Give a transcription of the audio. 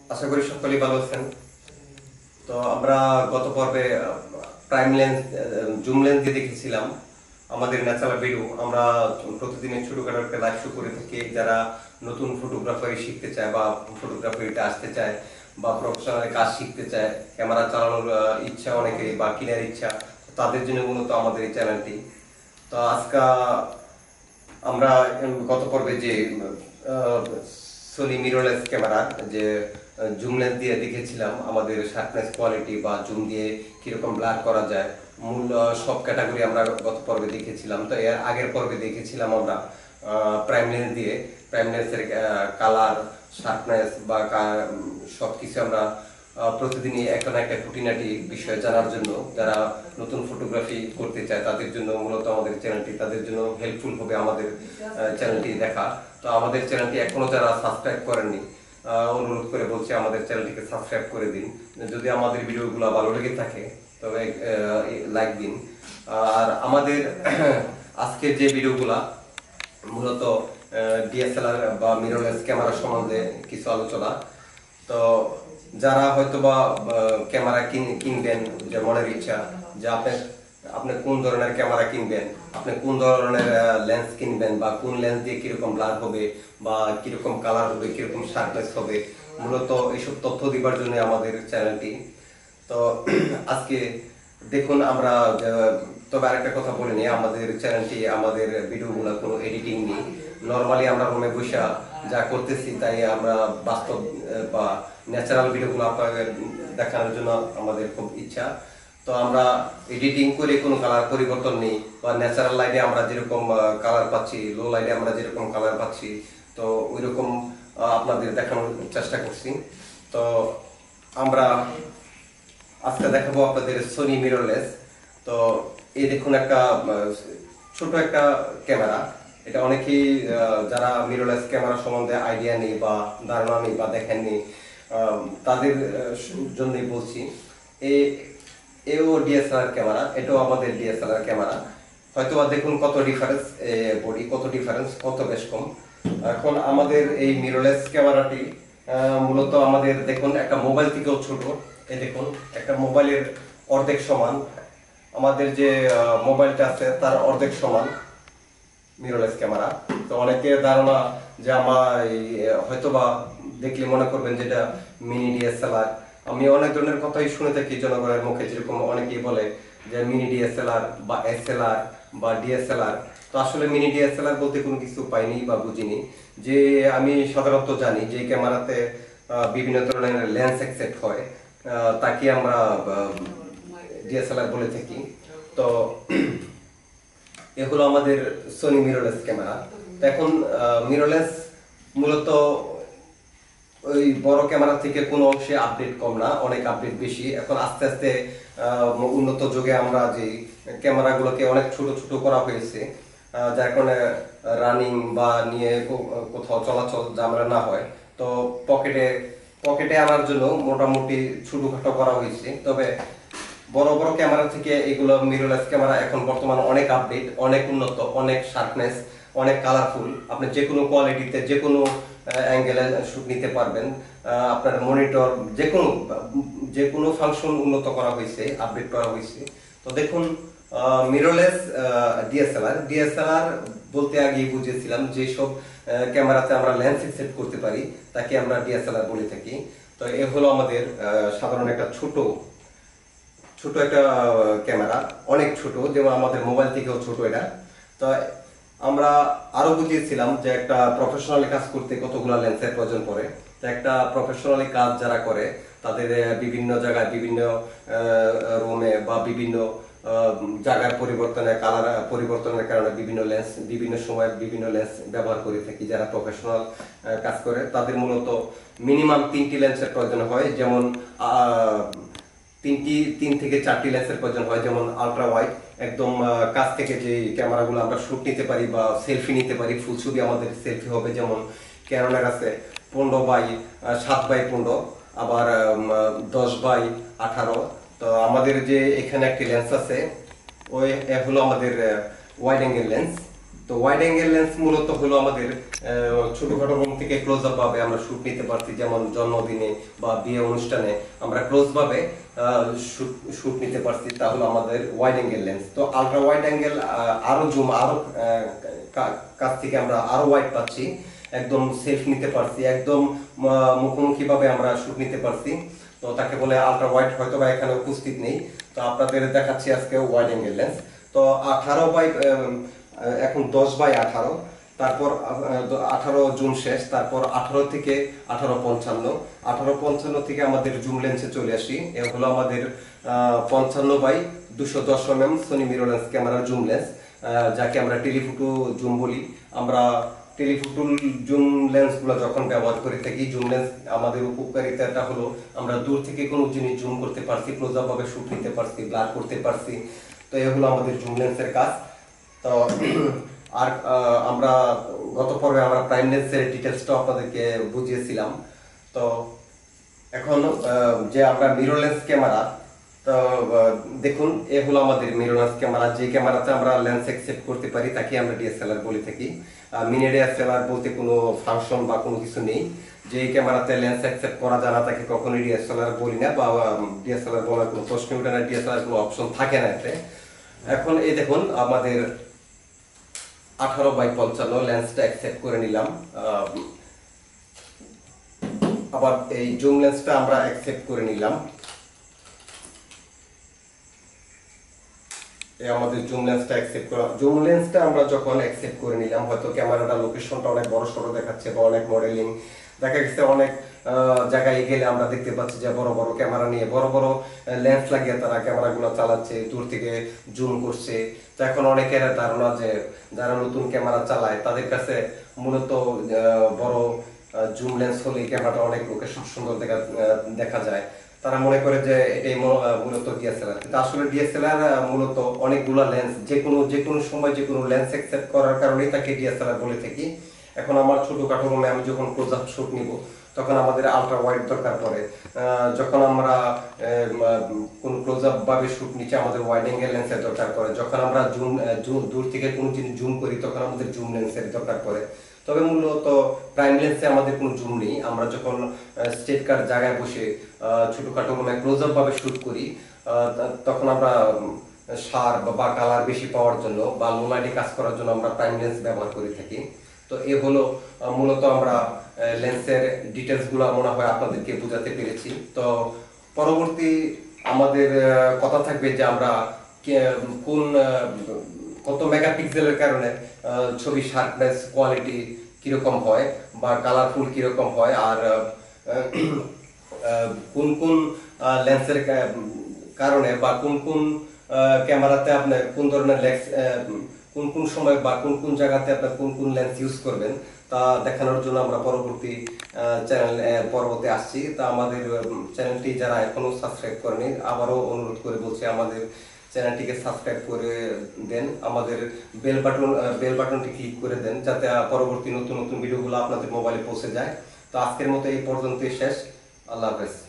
আশা করি সকলেই ভালো আছেন। তো আমরা গত পর্বে প্রাইম লেন্স জুম লেন্স দিয়ে দেখেছিলাম আমাদের ন্যাচারাল ভিডিও। আমরা প্রতিদিনের ছোটখাটো একটা লাইভ শো করে থাকি। যারা নতুন ফটোগ্রাফারি শিখতে চায় বা ফটোগ্রাফারিতে আসতে চায় বা প্রফেশনাল কাজ শিখতে চায়, ক্যামেরা চালানোর ইচ্ছা অনেকেরই বা কেনার ইচ্ছা, তাদের জন্য মূলত আমাদের এই চ্যানেলটি। তো আজকে আমরা গত পর্বে যে সোনি মিররলেস ক্যামেরা যে জুম লেন্স দিয়ে দেখেছিলাম আমাদের শার্পনেস কোয়ালিটি বা জুম দিয়ে কিরকম ব্লার করা যায়, মূল সব ক্যাটাগরি আমরা গত পর্বে দেখেছিলাম। তো এর আগের পর্বে দেখেছিলাম আমরা প্রাইম লেন্স দিয়ে প্রাইম লেন্সের কালার, শার্পনেস বা সব কিছু আমরা প্রতিদিনই একটা না একটা খুঁটিনাটি বিষয় জানার জন্য যারা নতুন ফটোগ্রাফি করতে চায় তাদের জন্য মূলত আমাদের চ্যানেলটি তাদের জন্য হেল্পফুল হবে আমাদের চ্যানেলটি দেখা। তো আমাদের চ্যানেলটি এখনো যারা সাবস্ক্রাইব করেননি, অনুরোধ করে বলছি আমাদের চ্যানেলটিকে সাবস্ক্রাইব করে দিন। যদি আমাদের ভিডিওগুলো ভালো লেগে থাকে তবে লাইক দিন। আর আমাদের আজকে যে ভিডিওগুলা মূলত ডিএসএলআর বা মিররলেস ক্যামেরা সম্বন্ধে কিছু আলোচনা। তো যারা হয়তোবা ক্যামেরা কিনবেন, যে মনের ইচ্ছা যে আপনি কোন ধরনের ক্যামেরা কিনবেন, আপনি কোন ধরনের লেন্স কিনবেন বা কোন লেন্স দিয়ে কিরকম ব্লার হবে বা কিরকম কালার হবে, কিরকম শার্পনেস হবে, মূলত এইসব তথ্য দিবার জন্য আমাদের চ্যানেলটি। তো আজকে দেখুন আমরা তবে আরেকটা কথা বলে নিই, আমাদের চ্যানেলটি আমাদের ভিডিওগুলো কোনো এডিটিং নেই। নর্মালি আমরা রুমে বসে যা করতেছি তাই আমরা বাস্তব বা ন্যাচারাল ভিডিওগুলো আপনাদের দেখানোর জন্য আমাদের খুব ইচ্ছা। তো আমরা এডিটিং করে কোনো কালার পরিবর্তন নেই বা ন্যাচারাল লাইটে আমরা যেরকম কালার পাচ্ছি, লো লাইটে আমরা যেরকম কালার পাচ্ছি, তো ওই রকম আপনাদের দেখানোর চেষ্টা করছি। তো আমরা আজকে দেখাবো আপনাদের সোনি মিররলেস। তো এই দেখুন একটা ছোট একটা ক্যামেরা। এটা অনেকেই যারা মিররলেস ক্যামেরা সম্বন্ধে আইডিয়া নেই বা ধারণা নেই বা দেখেননি তাদের জন্যই বলছি। এও ডিএসএলআর ক্যামেরা, এটাও আমাদের ডিএসএলআর ক্যামেরা। হয়তো দেখুন কত ডিফারেন্স, বডি কত ডিফারেন্স, কত বেশ কম। এখন আমাদের এই মিররলেস ক্যামেরাটি মূলত আমাদের দেখুন একটা মোবাইল থেকেও ছোট। এই দেখুন একটা মোবাইলের অর্ধেক সমান, আমাদের যে মোবাইলটা আছে তার অর্ধেক সমান মিররলেস ক্যামেরা। তো অনেকের ধারণা যে আমার হয়তোবা দেখলে মনে করবেন যেটা মিনি ডিএসএলআর। আমি অনেক ধরনের কথাই শুনে থাকি জনগণের মুখে, যেরকম অনেকেই বলে যে মিনি ডিএসএলআর বা এসএলআর বা ডিএসএলআর। তো আসলে মিনি ডিএসএলআর বলতে কোনো কিছু পাইনি বা বুঝিনি। যে আমি সাধারণত জানি যে ক্যামেরাতে বিভিন্ন ধরনের লেন্স অ্যাকসেপ্ট হয় তাকে আমরা ডিএসএলআর বলে থাকি। তো এগুলো আমাদের সোনি মিররলেস ক্যামেরা। তো এখন মিররলেস মূলত ওই বড় ক্যামেরা থেকে কোনো অংশে আপডেট কম না, অনেক আপডেট বেশি। এখন আস্তে আস্তে উন্নত যুগে আমরা যে ক্যামেরাগুলোকে অনেক ছোট ছোট করা হয়েছে, যার কারণে রানিং বা নিয়ে কোথাও চলাচল ঝামেলা না হয়। তো পকেটে আনার জন্য মোটামুটি ছোটখাটো করা হয়েছে। তবে বড় বড় ক্যামেরা থেকে এগুলো মিররলেস ক্যামেরা এখন বর্তমানে অনেক আপডেট, অনেক উন্নত, অনেক শার্পনেস, অনেক কালারফুল। আপনি যে কোনো কোয়ালিটিতে যে কোনো অ্যাঙ্গেলে শুট নিতে পারবেন। আপনার মনিটর যে কোনো ফাংশন উন্নত করা হয়েছে, আপডেট করা হয়েছে। তো দেখুন মিররলেস ডিএসএলআর বলতে আগেই বুঝিয়েছিলাম যেসব ক্যামেরাতে আমরা লেন্স সেট করতে পারি তাকে আমরা ডিএসএলআর বলে থাকি। তো এ হলো আমাদের সাধারণ একটা ছোট একটা ক্যামেরা, অনেক ছোট, যেমন আমাদের মোবাইল থেকেও ছোট এটা। তো আমরা আরো বুঝিয়েছিলাম যে একটা প্রফেশনালি কাজ করতে কতগুলো লেন্সের প্রয়োজন পড়ে। তো একটা প্রফেশনালি কাজ যারা করে তাদের বিভিন্ন জায়গায় বিভিন্ন রুমে বা বিভিন্ন জায়গার কালার পরিবর্তনের কারণে বিভিন্ন লেন্স বিভিন্ন সময় বিভিন্ন লেন্স ব্যবহার করে থাকি। যারা প্রফেশনাল কাজ করে তাদের মূলত মিনিমাম 3টি লেন্সের প্রয়োজন হয়, যেমন 3 থেকে 4টি লেন্সের প্রয়োজন হয়। যেমন আলট্রা ওয়াইড, একদম কাছ থেকে যে ক্যামেরাগুলো আমরা শুট নিতে পারি বা সেলফি নিতে পারি, ফুল ছবি আমাদের সেলফি হবে, যেমন ক্যানোনের আছে 15/7/15, আবার 10/18। তো আমাদের যে এখানে একটি লেন্স আছে ওই হলো আমাদের ওয়াইড অ্যাঙ্গেল লেন্স। তো ওয়াইড অ্যাঙ্গেল লেন্স মূলত হলো আমাদের ছোটখাটো রুম থেকে ক্লোজ আপ ভাবে আমরা শুট নিতে পারছি, যেমন জন্মদিনে বা বিয়ে অনুষ্ঠানে আমরা ক্লোজ ভাবে শুট নিতে পারছি, তা হলো আমাদের ওয়াইড অ্যাঙ্গেল লেন্স। তো আলট্রা ওয়াইড অ্যাঙ্গেল আরো জুম, আরো কাছ থেকে আমরা আরো ওয়াইড পাচ্ছি, একদম সেলফ নিতে পারছি, একদম মুখোমুখি ভাবে আমরা শুট নিতে পারছি। তো তাকে বলে আলট্রা ওয়াইড, হয়তো বা এখানে উপস্থিত নেই। তো আপনাদের দেখাচ্ছি আজকে ওয়াইড অ্যাঙ্গেল লেন্স। তো 18 বাই এখন 10/18, তারপর 18 জুম শেষ, তারপর 18 থেকে 1855 থেকে আমাদের জুম লেন্সে চলে আসি। এ হলো আমাদের 55/210 mm সোনি মিররলেস ক্যামেরার জুম লেন্স, যাকে আমরা টেলিফোটো জুম বলি। আমরা টেলিফোটো জুম লেন্সগুলো যখন ব্যবহার করে থাকি, জুম লেন্স আমাদের উপকারিতাটা হলো আমরা দূর থেকে কোনো জিনিস জুম করতে পারছি, ক্লোজ আপ ভাবে শুট নিতে পারছি, ব্লার করতে পারছি। তো এই হলো আমাদের জুম লেন্সের কাজ। তো আর আমরা গত পর্বে আমরা প্রাইম লেন্সের ডিটেলসটা আপনাদেরকে বুঝিয়েছিলাম। তো এখন যে আমরা মিররলেস ক্যামেরা, তো দেখুন এ হলো আমাদের মিররলেস ক্যামেরা। যে ক্যামেরাতে আমরা লেন্স অ্যাকসেপ্ট করতে পারি তাকে আমরা ডিএসএলআর বলে থাকি। মিনি ডিএসএলআর বলতে কোনো ফাংশন বা কোনো কিছু নেই। যে ক্যামেরাতে লেন্স অ্যাকসেপ্ট করা যায় না তাকে কখনোই ডিএসএলআর বলি না, বা ডিএসএলআর বলার কোনো প্রশ্ন ওঠে না, ডিএসএলআর কোনো অপশন থাকে না এতে। এখন এই দেখুন আমাদের 18/55 লেন্সটা অ্যাকসেপ্ট করে নিলাম। আবার এই জুম লেন্সটা আমরা অ্যাকসেপ্ট করে নিলাম। এই আমাদের জুম লেন্সটা অ্যাকসেপ্ট করা, জুম লেন্সটা আমরা যখন অ্যাকসেপ্ট করে নিলাম, হয়তো ক্যামেরাটা লোকেশনটা অনেক বড় সড়ো দেখাচ্ছে বা অনেক মডেলিং দেখা গেছে, অনেক জায়গায় গেলে আমরা দেখতে পাচ্ছি যে বড় বড় ক্যামেরা নিয়ে বড় বড় লেন্স লাগিয়ে তারা ক্যামেরাগুলো চালাচ্ছে, দূর থেকে জুম করছে। তো এখন অনেকের ধারণা যে যারা নতুন ক্যামেরা চালায় তাদের কাছে মূলত বড় জুম লেন্স হলে ক্যামেরাটা অনেক লোকেশন সুন্দর দেখা যায়। তারা মনে করে যে এটাই মূলত ডিএসএলআর, কিন্তু আসলে ডিএসএলআর মূলত অনেকগুলো লেন্স, যে কোনো সময় যে কোনো লেন্স অ্যাকসেপ্ট করার কারণেই তাকে ডিএসএলআর বলে থাকি। এখন আমার ছোটখাটো রুমে আমি যখন ক্লোজ আপ শুট নিব তখন আমাদের আলট্রা ওয়াইড দরকার পড়ে। যখন আমরা কোন ক্লোজ আপ ভাবে শুট নিচ্ছি আমাদের ওয়াইড অ্যাঙ্গেল লেন্সের দরকার পড়ে। যখন আমরা দূর থেকে কোনো জিনিস জুম করি তখন আমাদের জুম লেন্সের দরকার পড়ে। তবে মূলত প্রাইম লেন্সে আমাদের কোনো জুম নেই। আমরা যখন স্টেট কার জায়গায় বসে ছোটখাটো রুমে ক্লোজ আপ ভাবে শুট করি, তখন আমরা শার বা কালার বেশি পাওয়ার জন্য বা লো লাইটে কাজ করার জন্য আমরা প্রাইম লেন্স ব্যবহার করে থাকি। তো এ হলো মূলত আমরা লেন্সের ডিটেলস গুলো মনে হয় আপনাদেরকে বোঝাতে পেরেছি। তো পরবর্তী আমাদের কথা থাকবে যে আমরা কোন কত মেগাপিক্সেলের কারণে ছবি শার্পনেস কোয়ালিটি কিরকম হয় বা কালারফুল কিরকম হয়, আর কোন কোন লেন্সের কারণে বা কোন কোন ক্যামেরাতে আপনি কোন ধরনের লেন্স কোন কোন সময় বা কোন কোন জায়গাতে আপনি কোন কোন লেন্স ইউজ করবেন তা দেখানোর জন্য আমরা পরবর্তী পর্বতে আসছি। তা আমাদের চ্যানেলটি যারা এখনো সাবস্ক্রাইব করেনি, আবারও অনুরোধ করে বলছি আমাদের চ্যানেলটিকে সাবস্ক্রাইব করে দেন, আমাদের বেল বাটনটি ক্লিক করে দেন, যাতে পরবর্তী নতুন নতুন ভিডিওগুলো আপনাদের মোবাইলে পৌঁছে যায়। তো আজকের মতো এই পর্যন্তই শেষ। আল্লাহ হাফেজ।